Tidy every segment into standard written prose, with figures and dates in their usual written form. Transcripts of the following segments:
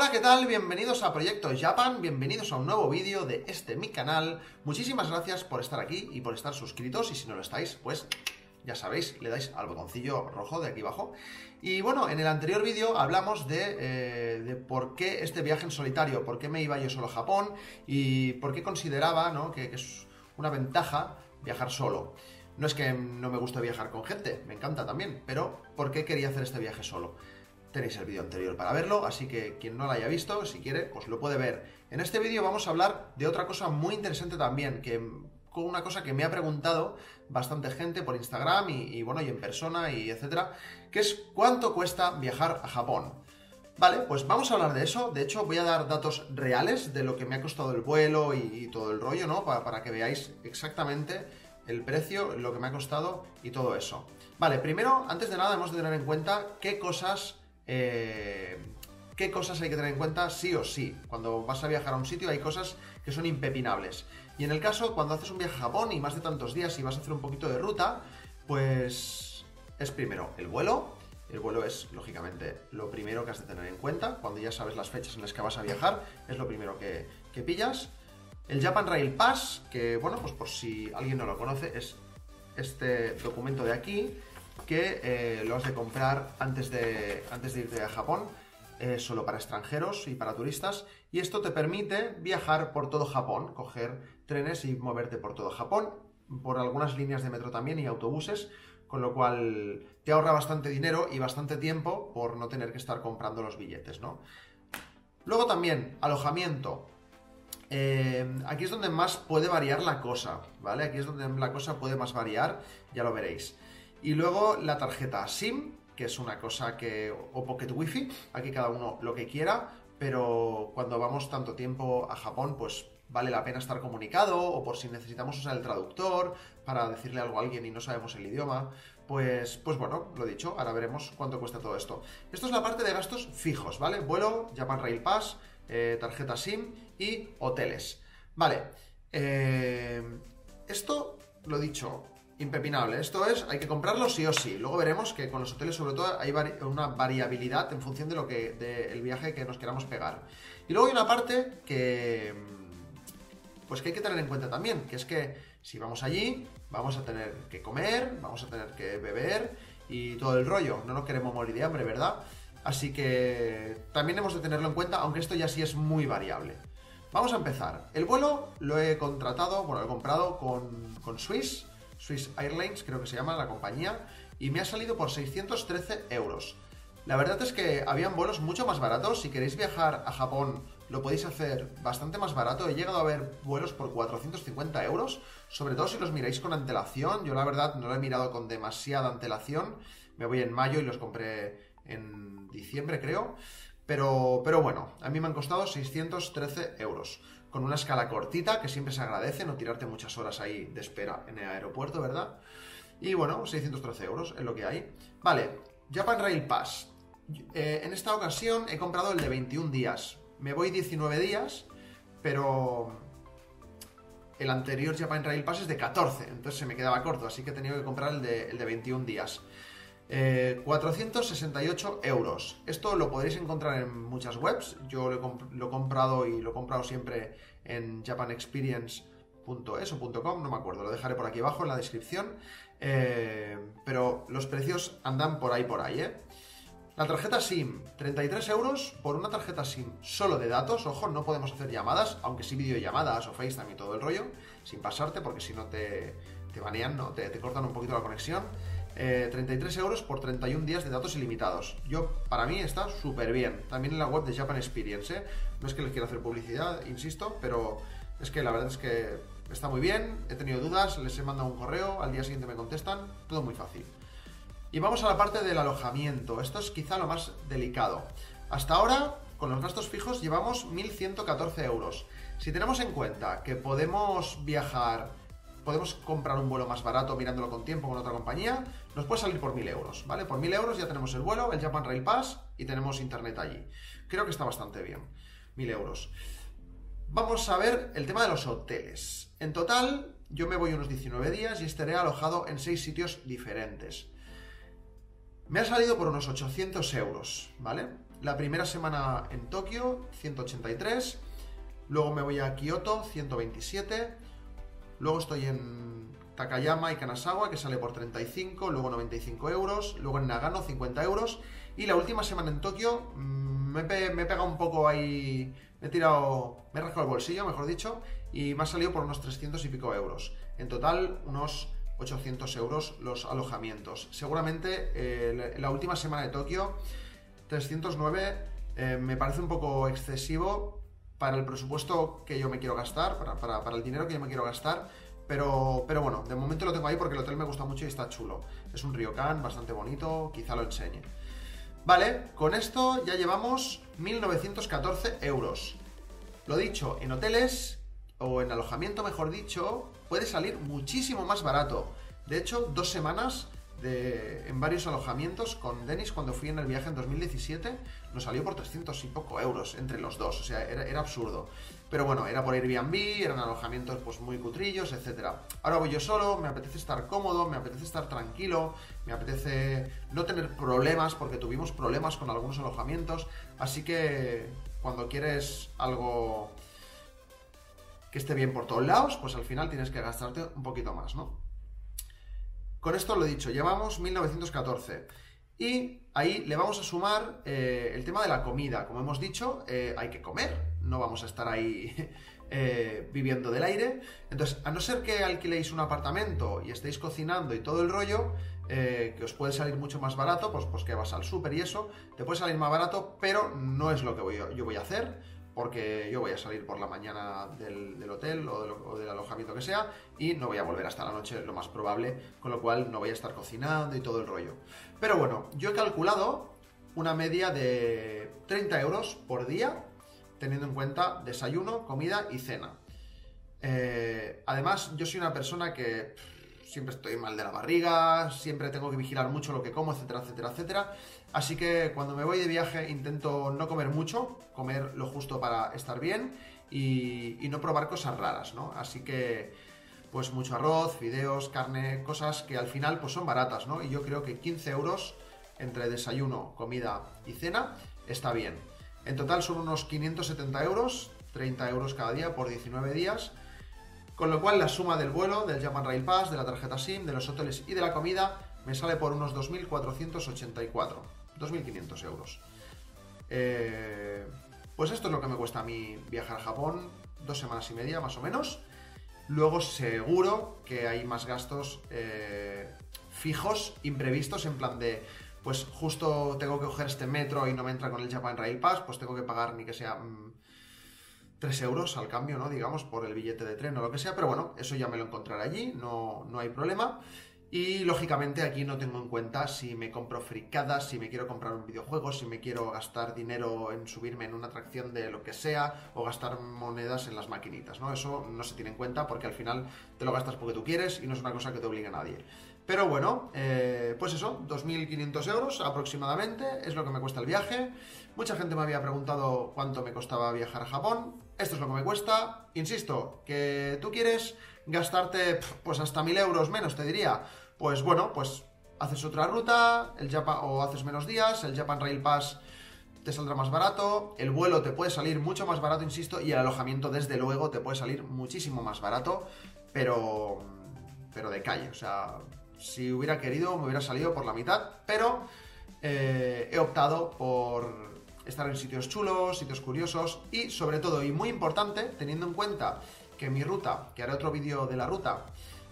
Hola, ¿qué tal? Bienvenidos a Proyecto Japan, bienvenidos a un nuevo vídeo de mi canal. Muchísimas gracias por estar aquí y por estar suscritos, y si no lo estáis, pues ya sabéis, le dais al botoncillo rojo de aquí abajo. Y bueno, en el anterior vídeo hablamos de por qué este viaje en solitario, por qué me iba yo solo a Japón y por qué consideraba, ¿no?, que es una ventaja viajar solo. No es que no me guste viajar con gente, me encanta también, pero ¿por qué quería hacer este viaje solo? Tenéis el vídeo anterior para verlo, así que quien no lo haya visto, si quiere, pues lo puede ver. En este vídeo vamos a hablar de otra cosa muy interesante también, con una cosa que me ha preguntado bastante gente por Instagram y bueno, y en persona y etcétera, que es ¿cuánto cuesta viajar a Japón? Vale, pues vamos a hablar de eso. De hecho, voy a dar datos reales de lo que me ha costado el vuelo y todo el rollo, ¿no? Para que veáis exactamente el precio, lo que me ha costado y todo eso. Vale, primero, antes de nada, hemos de tener en cuenta qué cosas hay que tener en cuenta sí o sí. Cuando vas a viajar a un sitio hay cosas que son impepinables. Y en el caso, cuando haces un viaje a Japón y más de tantos días y vas a hacer un poquito de ruta, pues es primero el vuelo. El vuelo es, lógicamente, lo primero que has de tener en cuenta. Cuando ya sabes las fechas en las que vas a viajar, es lo primero que pillas. El Japan Rail Pass, que bueno, pues por si alguien no lo conoce, es este documento de aquí, que lo has de comprar antes de irte a Japón, solo para extranjeros y para turistas, y esto te permite viajar por todo Japón, coger trenes y moverte por todo Japón, por algunas líneas de metro también y autobuses, con lo cual te ahorra bastante dinero y bastante tiempo por no tener que estar comprando los billetes, ¿no? Luego también, alojamiento. Aquí es donde más puede variar la cosa, ¿vale? Aquí es donde la cosa puede más variar, ya lo veréis. Y luego la tarjeta SIM, que es una cosa o Pocket Wi-Fi, aquí cada uno lo que quiera, pero cuando vamos tanto tiempo a Japón, pues vale la pena estar comunicado, o por si necesitamos usar el traductor para decirle algo a alguien y no sabemos el idioma, pues bueno, lo dicho, ahora veremos cuánto cuesta todo esto. Esto es la parte de gastos fijos, ¿vale? Vuelo, Japan Rail Pass, tarjeta SIM y hoteles. Vale, esto, lo dicho, impepinable. Esto hay que comprarlo sí o sí. Luego veremos que con los hoteles, sobre todo, hay una variabilidad en función del viaje que nos queramos pegar. Y luego hay una parte que hay que tener en cuenta también, que es que si vamos allí, vamos a tener que comer, vamos a tener que beber y todo el rollo. No nos queremos morir de hambre, ¿verdad? Así que también hemos de tenerlo en cuenta, aunque esto ya sí es muy variable. Vamos a empezar. El vuelo lo he contratado, bueno, lo he comprado con Swiss Airlines, creo que se llama la compañía, y me ha salido por 613 euros. La verdad es que habían vuelos mucho más baratos. Si queréis viajar a Japón, lo podéis hacer bastante más barato. He llegado a ver vuelos por 450 euros, sobre todo si los miráis con antelación. Yo la verdad no lo he mirado con demasiada antelación. Me voy en mayo y los compré en diciembre, creo. Pero bueno, a mí me han costado 613 euros. Con una escala cortita, que siempre se agradece, no tirarte muchas horas ahí de espera en el aeropuerto, ¿verdad? Y bueno, 613 euros es lo que hay. Vale, Japan Rail Pass. En esta ocasión he comprado el de 21 días. Me voy 19 días, pero el anterior Japan Rail Pass es de 14, entonces se me quedaba corto, así que he tenido que comprar el de 21 días. 468 euros. Esto lo podréis encontrar en muchas webs. Yo lo he comprado y lo he comprado siempre en japanexperience.es o .com, no me acuerdo, lo dejaré por aquí abajo en la descripción. Pero los precios andan por ahí, ¿eh? La tarjeta SIM, 33 euros por una tarjeta SIM solo de datos. Ojo, no podemos hacer llamadas, aunque sí videollamadas o FaceTime y todo el rollo, sin pasarte, porque si no te banean, ¿no? Te cortan un poquito la conexión. 33 euros por 31 días de datos ilimitados. Para mí está súper bien. También en la web de Japan Experience, ¿eh? No es que les quiera hacer publicidad, insisto, pero es que la verdad es que está muy bien. He tenido dudas, les he mandado un correo, al día siguiente me contestan, todo muy fácil. Y vamos a la parte del alojamiento. Esto es quizá lo más delicado. Hasta ahora, con los gastos fijos, llevamos 1.114 euros. Si tenemos en cuenta que podemos comprar un vuelo más barato mirándolo con tiempo con otra compañía, nos puede salir por 1.000 euros, ¿vale? Por 1.000 euros ya tenemos el vuelo, el Japan Rail Pass y tenemos internet allí. Creo que está bastante bien, 1.000 euros. Vamos a ver el tema de los hoteles. En total, yo me voy unos 19 días y estaré alojado en 6 sitios diferentes. Me ha salido por unos 800 euros, ¿vale? la primera semana en Tokio, 183. Luego me voy a Kioto, 127. Luego estoy en Takayama y Kanazawa, que sale por 35, luego 95 euros. Luego en Nagano, 50 euros. Y la última semana en Tokio me he pegado un poco ahí, me he rascado el bolsillo, mejor dicho, y me ha salido por unos 300 y pico euros. En total, unos 800 euros los alojamientos. Seguramente la última semana de Tokio, 309, me parece un poco excesivo para el presupuesto que yo me quiero gastar, para el dinero que yo me quiero gastar. Pero bueno, de momento lo tengo ahí porque el hotel me gusta mucho y está chulo. Es un ryokan bastante bonito, quizá lo enseñe. Vale, con esto ya llevamos 1.914 euros. Lo dicho, en hoteles, o en alojamiento mejor dicho, puede salir muchísimo más barato. De hecho, 2 semanas en varios alojamientos con Denis, cuando fui en el viaje en 2017, nos salió por 300 y poco euros entre los dos. O sea, era absurdo. Pero bueno, era por Airbnb, eran alojamientos pues muy cutrillos, etcétera. Ahora voy yo solo, me apetece estar cómodo, me apetece estar tranquilo, me apetece no tener problemas, porque tuvimos problemas con algunos alojamientos. Así que cuando quieres algo que esté bien por todos lados, pues al final tienes que gastarte un poquito más, ¿no? Con esto lo he dicho, llevamos 1.914. Y ahí le vamos a sumar el tema de la comida. Como hemos dicho, hay que comer, no vamos a estar ahí viviendo del aire. Entonces, a no ser que alquiléis un apartamento y estéis cocinando y todo el rollo, que os puede salir mucho más barato, pues que vas al súper y eso, te puede salir más barato, pero no es lo que yo voy a hacer. Porque yo voy a salir por la mañana del hotel o del alojamiento que sea y no voy a volver hasta la noche, lo más probable, con lo cual no voy a estar cocinando y todo el rollo. Pero bueno, yo he calculado una media de 30 euros por día, teniendo en cuenta desayuno, comida y cena. Además, yo soy una persona que siempre estoy mal de la barriga, siempre tengo que vigilar mucho lo que como, etcétera, etcétera, etcétera. Así que cuando me voy de viaje intento no comer mucho, comer lo justo para estar bien y no probar cosas raras, ¿no? Así que pues mucho arroz, fideos, carne, cosas que al final pues son baratas, ¿no? Y yo creo que 15 euros entre desayuno, comida y cena está bien. En total son unos 570 euros, 30 euros cada día por 19 días. Con lo cual la suma del vuelo, del Japan Rail Pass, de la tarjeta SIM, de los hoteles y de la comida me sale por unos 2.484, 2.500 euros. Pues esto es lo que me cuesta a mí viajar a Japón, 2 semanas y media más o menos. Luego seguro que hay más gastos fijos, imprevistos, en plan de, pues justo tengo que coger este metro y no me entra con el Japan Rail Pass, pues tengo que pagar ni que sea 3 euros al cambio, ¿no? Digamos, por el billete de tren o lo que sea, pero bueno, eso ya me lo encontraré allí, no hay problema. Y lógicamente aquí no tengo en cuenta si me compro fricadas, si me quiero comprar un videojuego, si me quiero gastar dinero en subirme en una atracción de lo que sea o gastar monedas en las maquinitas, ¿no? Eso no se tiene en cuenta porque al final te lo gastas porque tú quieres y no es una cosa que te obligue a nadie. Pero bueno, pues eso, 2.500 euros aproximadamente es lo que me cuesta el viaje. Mucha gente me había preguntado cuánto me costaba viajar a Japón. Esto es lo que me cuesta. Insisto, que tú quieres gastarte pues hasta 1.000 euros menos, te diría. Pues bueno, pues haces otra ruta, o haces menos días, el Japan Rail Pass te saldrá más barato, el vuelo te puede salir mucho más barato, insisto, y el alojamiento desde luego te puede salir muchísimo más barato, pero de calle, o sea, si hubiera querido me hubiera salido por la mitad, pero he optado por estar en sitios chulos, sitios curiosos y sobre todo, y muy importante, teniendo en cuenta que mi ruta, que haré otro vídeo de la ruta,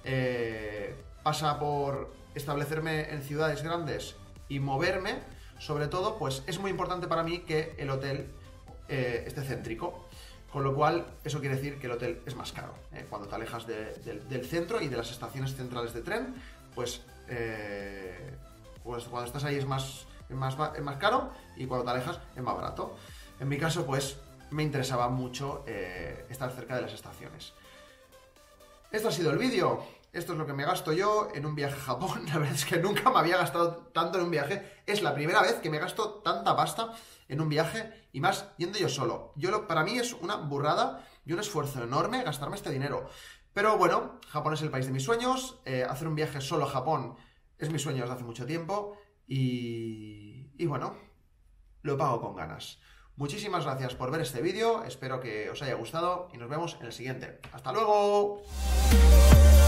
pasa por establecerme en ciudades grandes y moverme, sobre todo, pues es muy importante para mí que el hotel esté céntrico, con lo cual eso quiere decir que el hotel es más caro. Cuando te alejas del centro y de las estaciones centrales de tren, pues cuando estás ahí es más caro y cuando te alejas es más barato. En mi caso, pues me interesaba mucho estar cerca de las estaciones. Esto ha sido el vídeo. Esto es lo que me gasto yo en un viaje a Japón. La verdad es que nunca me había gastado tanto en un viaje. Es la primera vez que me gasto tanta pasta en un viaje y más yendo yo solo. Para mí es una burrada y un esfuerzo enorme gastarme este dinero. Pero bueno, Japón es el país de mis sueños. Hacer un viaje solo a Japón es mi sueño desde hace mucho tiempo. Y bueno, lo pago con ganas. Muchísimas gracias por ver este vídeo, espero que os haya gustado y nos vemos en el siguiente. ¡Hasta luego!